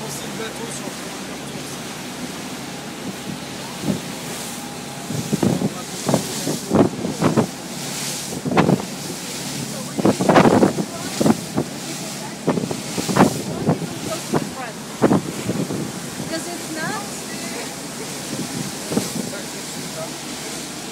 lancer le bateau sur le chemin de retour. Because it's not.